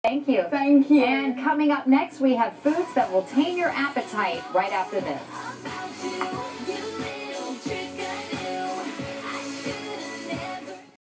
Thank you. Thank you. And coming up next, we have foods that will tame your appetite right after this.